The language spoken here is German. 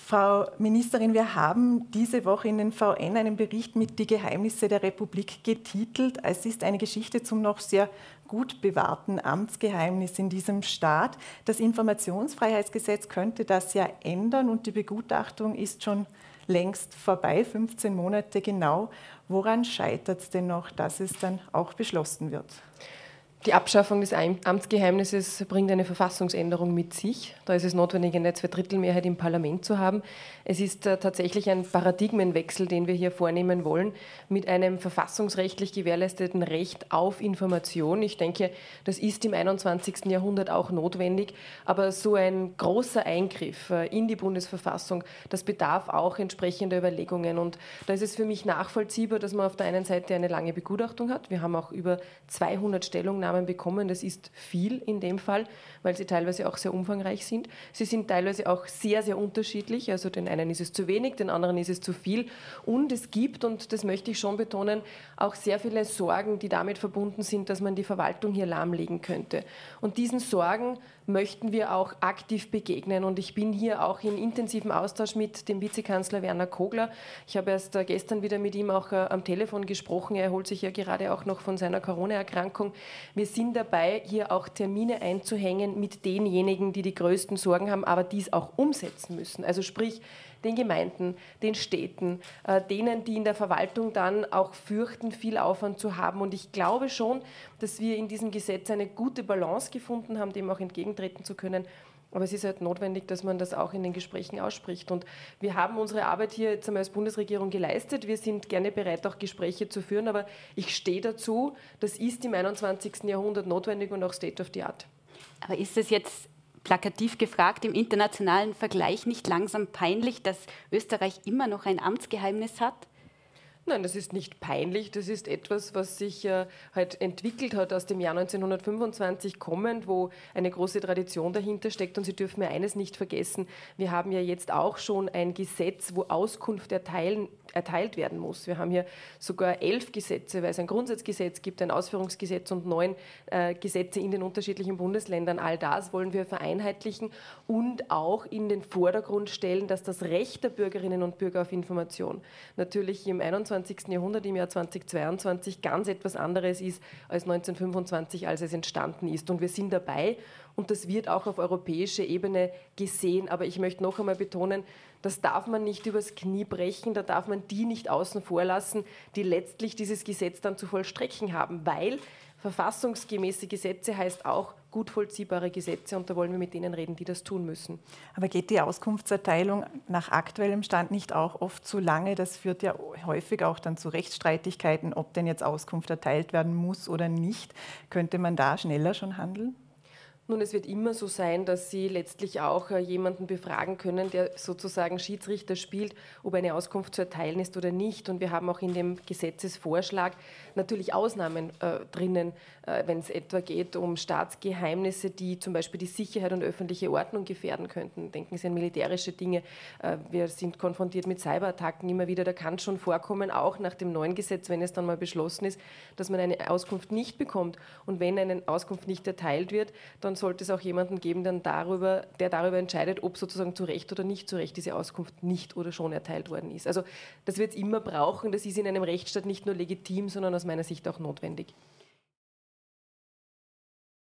Frau Ministerin, wir haben diese Woche in den VN einen Bericht mit Die Geheimnisse der Republik getitelt. Es ist eine Geschichte zum noch sehr gut bewahrten Amtsgeheimnis in diesem Staat. Das Informationsfreiheitsgesetz könnte das ja ändern und die Begutachtung ist schon längst vorbei, 15 Monate genau. Woran scheitert es denn noch, dass es dann auch beschlossen wird? Die Abschaffung des Amtsgeheimnisses bringt eine Verfassungsänderung mit sich. Da ist es notwendig, eine Zweidrittelmehrheit im Parlament zu haben. Es ist tatsächlich ein Paradigmenwechsel, den wir hier vornehmen wollen, mit einem verfassungsrechtlich gewährleisteten Recht auf Information. Ich denke, das ist im 21. Jahrhundert auch notwendig. Aber so ein großer Eingriff in die Bundesverfassung, das bedarf auch entsprechender Überlegungen. Und da ist es für mich nachvollziehbar, dass man auf der einen Seite eine lange Begutachtung hat. Wir haben auch über 200 Stellungnahmen bekommen. Das ist viel in dem Fall, weil sie teilweise auch sehr umfangreich sind. Sie sind teilweise auch sehr, sehr unterschiedlich. Also den einen ist es zu wenig, den anderen ist es zu viel. Und es gibt, und das möchte ich schon betonen, auch sehr viele Sorgen, die damit verbunden sind, dass man die Verwaltung hier lahmlegen könnte. Und diesen Sorgen möchten wir auch aktiv begegnen. Und ich bin hier auch in intensivem Austausch mit dem Vizekanzler Werner Kogler. Ich habe erst gestern wieder mit ihm auch am Telefon gesprochen. Er erholt sich ja gerade auch noch von seiner Corona-Erkrankung. Wir sind dabei, hier auch Termine einzuhängen mit denjenigen, die die größten Sorgen haben, aber dies auch umsetzen müssen. Also sprich, den Gemeinden, den Städten, denen, die in der Verwaltung dann auch fürchten, viel Aufwand zu haben. Und ich glaube schon, dass wir in diesem Gesetz eine gute Balance gefunden haben, dem auch entgegentreten zu können. Aber es ist halt notwendig, dass man das auch in den Gesprächen ausspricht. Und wir haben unsere Arbeit hier jetzt einmal als Bundesregierung geleistet. Wir sind gerne bereit, auch Gespräche zu führen. Aber ich stehe dazu, das ist im 21. Jahrhundert notwendig und auch State of the Art. Aber ist es jetzt plakativ gefragt, im internationalen Vergleich nicht langsam peinlich, dass Österreich immer noch ein Amtsgeheimnis hat? Nein, das ist nicht peinlich. Das ist etwas, was sich halt entwickelt hat aus dem Jahr 1925 kommend, wo eine große Tradition dahinter steckt. Und Sie dürfen mir eines nicht vergessen, wir haben ja jetzt auch schon ein Gesetz, wo Auskunft erteilt werden muss. Wir haben hier sogar 11 Gesetze, weil es ein Grundsatzgesetz gibt, ein Ausführungsgesetz und 9 Gesetze in den unterschiedlichen Bundesländern. All das wollen wir vereinheitlichen und auch in den Vordergrund stellen, dass das Recht der Bürgerinnen und Bürger auf Information natürlich im 21. Jahrhundert, im Jahr 2022, ganz etwas anderes ist als 1925, als es entstanden ist. Und wir sind dabei und das wird auch auf europäischer Ebene gesehen. Aber ich möchte noch einmal betonen, das darf man nicht übers Knie brechen, da darf man die nicht außen vor lassen, die letztlich dieses Gesetz dann zu vollstrecken haben, weil verfassungsgemäße Gesetze heißt auch gut vollziehbare Gesetze und da wollen wir mit denen reden, die das tun müssen. Aber geht die Auskunftserteilung nach aktuellem Stand nicht auch oft zu lange? Das führt ja häufig auch dann zu Rechtsstreitigkeiten, ob denn jetzt Auskunft erteilt werden muss oder nicht. Könnte man da schneller schon handeln? Nun, es wird immer so sein, dass Sie letztlich auch jemanden befragen können, der sozusagen Schiedsrichter spielt, ob eine Auskunft zu erteilen ist oder nicht. Und wir haben auch in dem Gesetzesvorschlag natürlich Ausnahmen drinnen, wenn es etwa geht um Staatsgeheimnisse, die zum Beispiel die Sicherheit und öffentliche Ordnung gefährden könnten. Denken Sie an militärische Dinge. Wir sind konfrontiert mit Cyberattacken immer wieder. Da kann es schon vorkommen, auch nach dem neuen Gesetz, wenn es dann mal beschlossen ist, dass man eine Auskunft nicht bekommt. Und wenn eine Auskunft nicht erteilt wird, dann sollte es auch jemanden geben, der darüber entscheidet, ob sozusagen zu Recht oder nicht zu Recht diese Auskunft nicht oder schon erteilt worden ist. Also das wird es immer brauchen. Das ist in einem Rechtsstaat nicht nur legitim, sondern aus meiner Sicht auch notwendig.